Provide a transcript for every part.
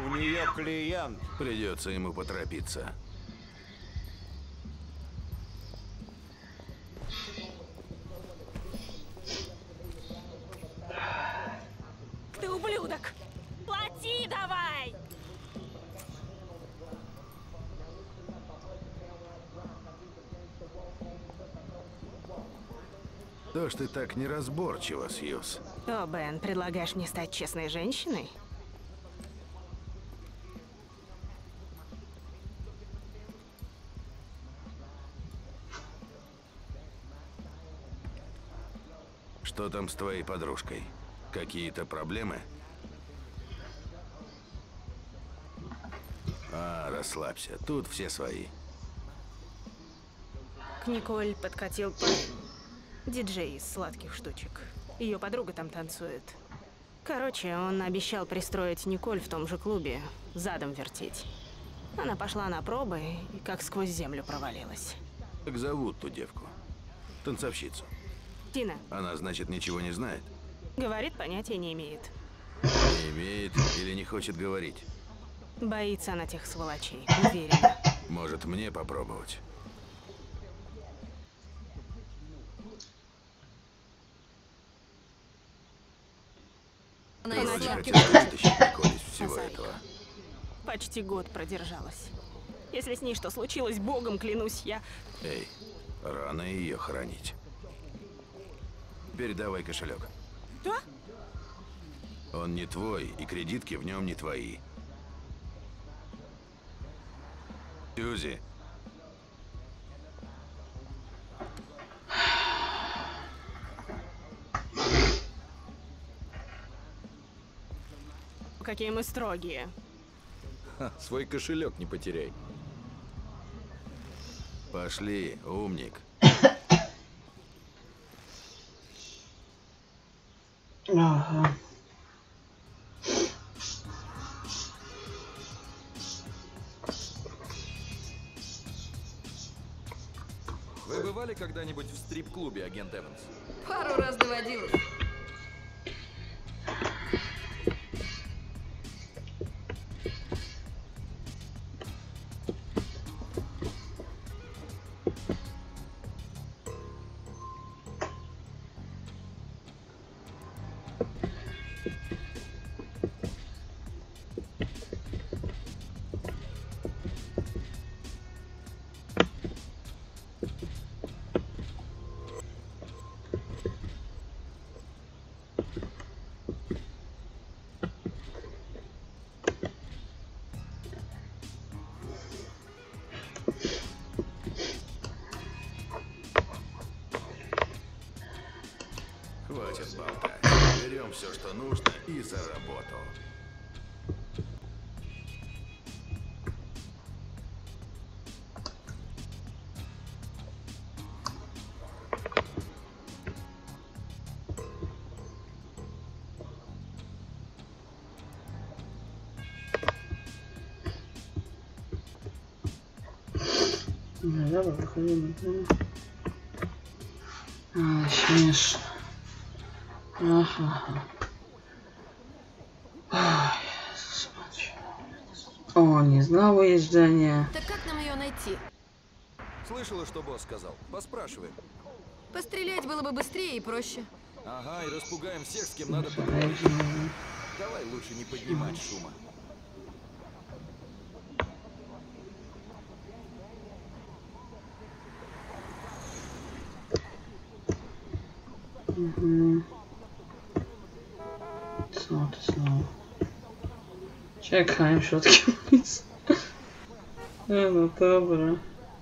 У нее клиент. Придется ему поторопиться. Ты ублюдок! Плати давай! То, что ты так неразборчиво, Сьюз. О, Бен, предлагаешь мне стать честной женщиной? Что там с твоей подружкой? Какие-то проблемы? А, расслабься. Тут все свои. К Николь подкатил парень. Диджей из сладких штучек. Ее подруга там танцует. Короче, он обещал пристроить Николь в том же клубе, задом вертеть. Она пошла на пробы и как сквозь землю провалилась. Как зовут ту девку? Танцовщицу. Тина. Она, значит, ничего не знает? Говорит, понятия не имеет. Не имеет или не хочет говорить? Боится она тех сволочей, уверена. Может, мне попробовать? Вроде хотел вытащить Николь из всего этого. Почти год продержалась. Если с ней что случилось, богом клянусь, я... Эй, рано ее хоронить. Передавай кошелек. Что? Он не твой, и кредитки в нем не твои. Сьюзи. Какие мы строгие. Свой кошелек не потеряй. Пошли, умник. Ага. Вы бывали когда-нибудь в стрип-клубе, агент Эванс? Пару раз доводилось. Хватит болтать. Берем все, что нужно, и за работу. Давай, выходим. Смешно. Ага. Ой, смотри. О, не знал выезжания. Так как нам ее найти? Слышала, что босс сказал? Поспрашиваем. Пострелять было бы быстрее и проще. Ага, и распугаем всех, с кем надо поговорить. Давай лучше не поднимать шума. Угу. Снова. Чекаем шутки вниз. Ну добре.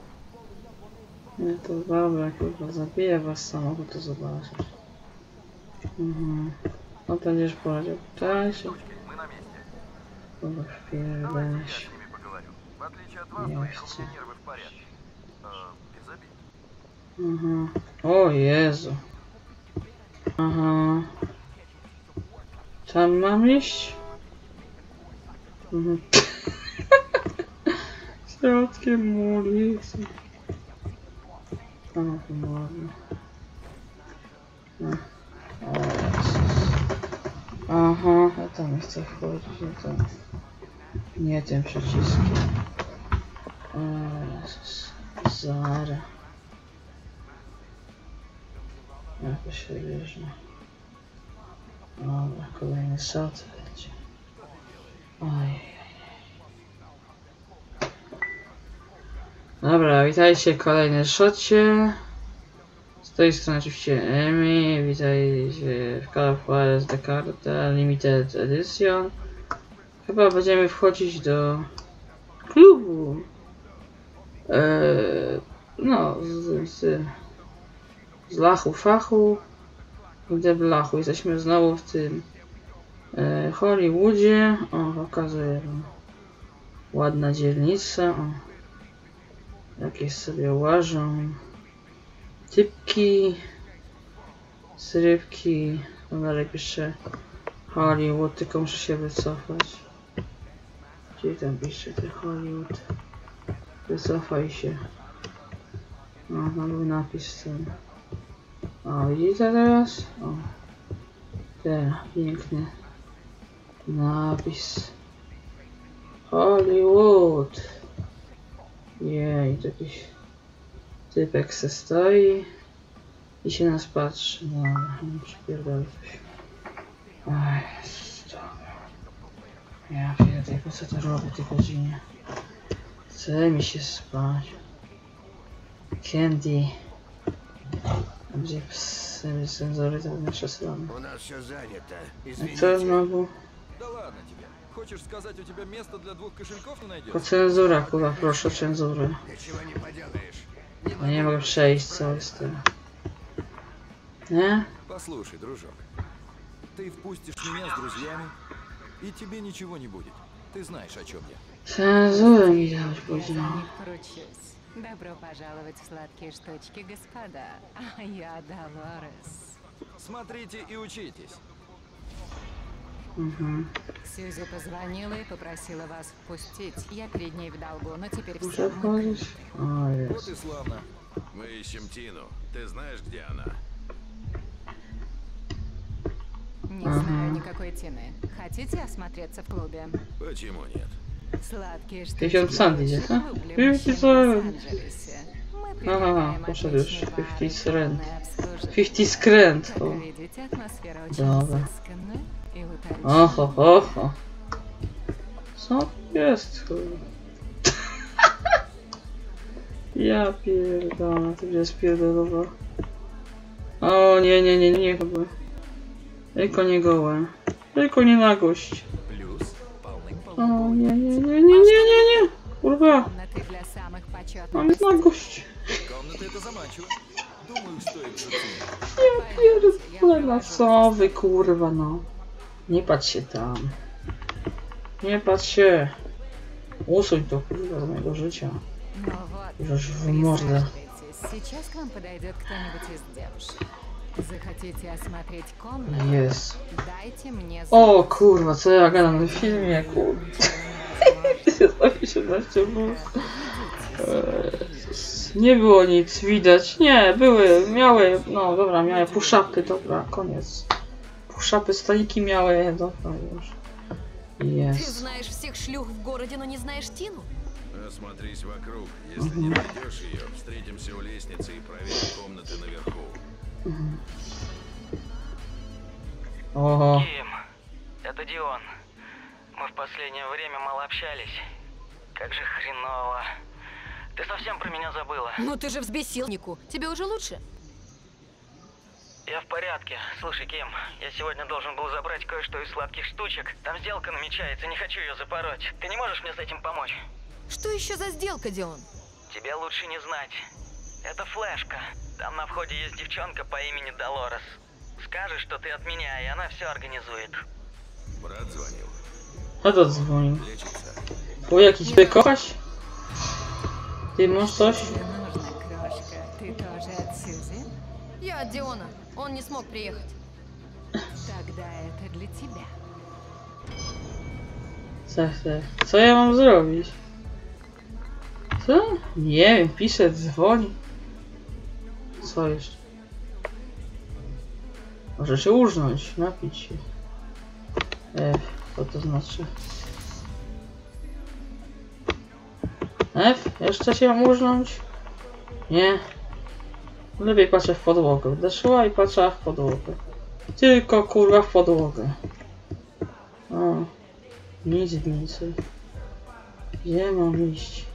Это добре, kurwa, zabiję was samochód, to zobaczysz. No to będziesz powiedział, cześć. Kurwa, chwilę, wydaje się. Jeźdźcie. O Jezu. Aha. Tam mam iść? Środkiem ulicy. Tam ładnie. O Jezus. Aha, ja tam nie chcę wchodzić, ja tam. Nie tym przyciskiem. Zara. Jakoś się bierze. Dobra, kolejny shot będzie. Oj. Dobra, witajcie w kolejnym shocie. Z tej strony oczywiście Emi. Witajcie w Call of Juarez The Cartel Limited Edition. Chyba będziemy wchodzić do klubu. No, z lachu fachu. Idę w lachu. Jesteśmy znowu w tym Hollywoodzie. O, pokazuję wam. Ładna dzielnica. O. Jakieś sobie łażą typki, zrywki. Dalej pisze Hollywood, tylko muszę się wycofać. Gdzie tam pisze te Hollywood? Wycofaj się. O, tam był napis ten. O, widzicie teraz? O. Ten piękny napis. Hollywood. Jej, to jakiś typek se stoi i się nas patrzy. No, przypierdolę coś. Oj, dobra. Ja pierdolę, po co to robię w tej godzinie? Chce mi się spać. Candy. Gdzie sensory to nasze strony. У нас все занято. I co znowu? Да ладно тебе. Хочешь сказать, у тебя место для 2 кошельков не найдется? Po cenzura, kurwa, proszę cenzurę. Ничего не поделаешь. Ja nie mogę przejść, co jest tym. Nie? Послушай, дружок. Ты впустишь меня с друзьями, и тебе ничего не будет. Ты знаешь, о чем я. Cenzurę mi dać później. Не кручусь. Добро пожаловать в сладкие штучки, господа. А я Долорес. Смотрите и учитесь. Сьюзи позвонила и попросила вас впустить. Я перед ней в долгу, но теперь Muszę все. wchodzić? O, Вот jest. и славно. Мы ищем Тину. Ты знаешь, где она? Не знаю никакой Тины. Хотите осмотреться в клубе? Почему нет? Сладкие 50 штучки. цент иди, а? Клуб для 50 мужчин в цент. Лос-Анджелесе. Мы Ага, предлагаем пошел już. отличный бар 50 и цент. полное обслуживание. 50 skręt. Как O. вы видите, атмосфера очень Dobra. изысканная и утонченная. Oho, oho. Co jest, kurwa? Ja pierdolę, to jest pierdolowa. O nie chyba. Tylko nie gołe. Tylko nie nagość. Плюс полным-полно. O nie. Kurwa, Комнаты для самых почетных mam nagość. Комната это заманчиво. Думаю, стоит заценить. Pierdolę na co wy, kurwa, no. Nie patrz się tam. Nie patrz się. Usuń to, kurwa, z mojego życia. Ну вот, Już w mordę. присаживайтесь. Сейчас к вам подойдет кто-нибудь из девушек. Захотите осмотреть комнату? Jest. Дайте мне O kurwa, co ja gadam na filmie, kurwa. 18 plus. Nie było nic widać. Nie, miały, no dobra, miały push-upy, dobra, koniec. Push-upy, staniki miały, dobra już. Ты Jest. знаешь всех шлюх в городе, но не знаешь Тину? Осмотрись вокруг. Если не найдешь ее, встретимся у лестницы и проверим комнаты наверху. Oho. Ким, это Дион. Мы в последнее время мало общались. Как же хреново. Ты совсем про меня забыла. Ну ты же взбесил Нику. Тебе уже лучше? Я в порядке. Слушай, Ким, я сегодня должен был забрать кое-что из сладких штучек. Там сделка намечается, не хочу ее запороть. Ты не можешь мне с этим помочь? Что еще за сделка, Дион? Тебе лучше не знать. Это флешка. Там на входе есть девчонка по имени Долорес. Скажешь, что ты от меня, и она все организует. Брат звонил. A to dzwonił. Лечится. Bo jakiś ciebie kochać? Ty masz coś? Тебе нужно, крошка. Ты тоже от Сьюзи? Я от Диона. Он не смог приехать. Тогда это для тебя. Co ja mam zrobić? Co? Nie wiem, pisze, dzwoni. Co jeszcze? Może się urząć, napić się. Co to znaczy? F? Jeszcze się murznąć? Nie. Lepiej patrzę w podłogę. Deszła i patrzę w podłogę. Tylko kurwa w podłogę. O. Nic więcej. Gdzie mam iść?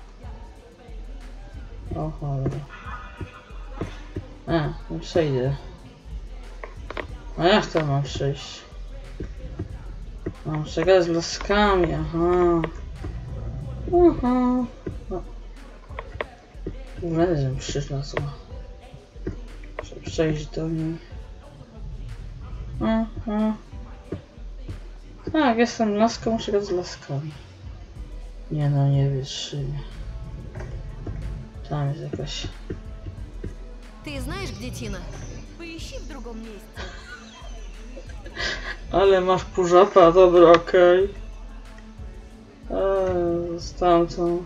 O cholera. Nie przejdę. A jak to mam przejść? Mam przegadać z laskami, aha. Aha. Uważam, przyszła. Muszę przejść do niej. Aha. Tak, jestem laską, muszę gadać z laskami. Nie no, nie wytrzymię. Tam jest jakaś... Ты знаешь, где Тина? Поищи в другом месте. Ale masz pużapa, dobra, okej. Stamtąd.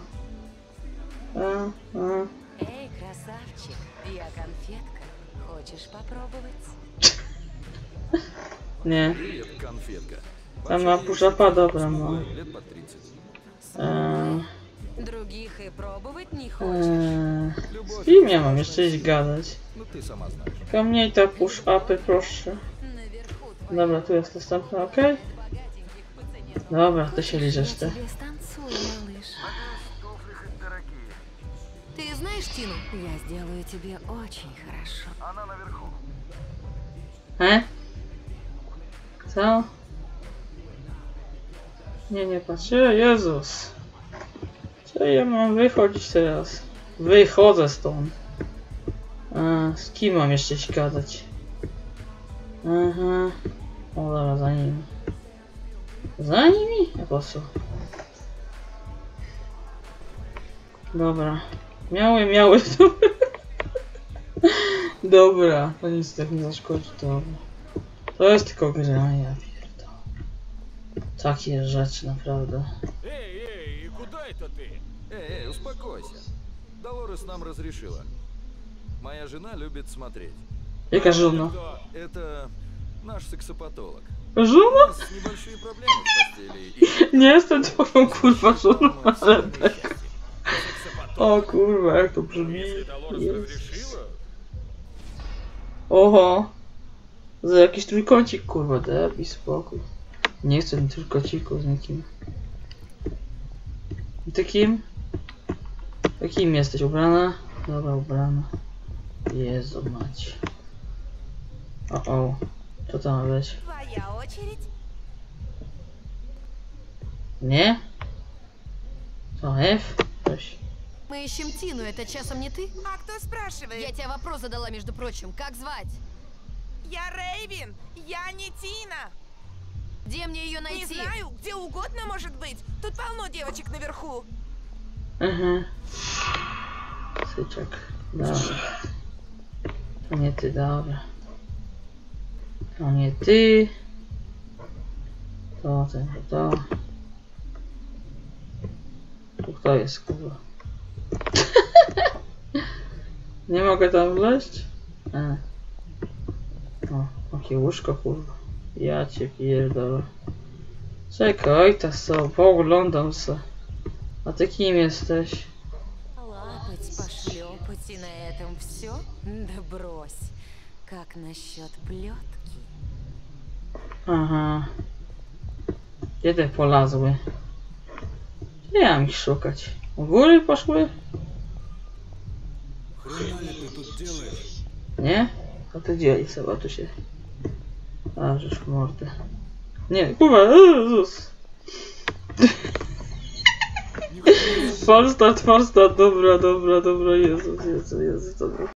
Эй, красавчик, я конфетка. Хочешь попробовать? Nie, Привет, конфетка. tam ma pużapa, dobra, no. Лет под 30. Других и пробовать не хочешь? Z kim ja mam jeszcze iść gadać? Ну ты сама знаешь. Tylko mniej te push-upy, proszę. Наверху твои Dobra, tu jest następny, okej? богатеньких по цене. Dobra, ty się liżesz, ty. Тебе станцуй, малыш. Ты знаешь Тину? Я сделаю тебе очень хорошо. Co? Nie patrzę, Jezus. Co ja mam wychodzić teraz? Wychodzę stąd. Z kim mam jeszcze się gadać? Aha. O, dobra, za nimi. Za nimi? A po co? Dobra. Miały tu. Dobra, to nic tak nie zaszkodzi, dobra. To jest tylko gra, ja pierdolę. Takie rzeczy, naprawdę. Эй, куда это ты? Эй, успокойся. Долорес нам разрешила. Моя жена любит смотреть. Jaka żona? Это наш сексопатолог. Żona? У нас небольшие проблемы в постели. И Nie jestem twoją kurwa żoną, ale полное tak. счастье. O kurwa, jak to brzmi. Jezus. Oho. Za jakiś trójkącik kurwa, daj spokój. Nie chcę trójkąciku z nikim. I takim? Takim jesteś ubrana? Dobra, ubrana. Jezu mać. O. Co to ma być? Твоя очередь. Nie? To F? Coś. Мы ищем Тину, это часом не ты? А кто спрашивает? Я тебе вопрос задала, между прочим. Как звать? Я Рейвен, я не Тина. Где мне ее Не найти? знаю, где угодно может быть. Тут полно девочек наверху. Aha. Syczek. Dobra. To nie ty, dobra. To nie ty. To ten, to. Tu kto jest, kurwa? Nie mogę tam wleźć? O, jakie łóżko, kurwa. Ja cię pierdolę. Czekaj, to co, pooglądam se. A ty kim jesteś? Лапать, пошлепать и на этом все? Да брось. Как насчет плетки? Aha. Gdzie te polazły? Gdzie ja mam ich szukać? U góry poszły? Хрена ли ты тут делаешь? Nie? A ty dzieli sobie tu się. A, żeż w mordę. Nie, kurwa, Jezus! Falstart, dobra, Jezus, dobra.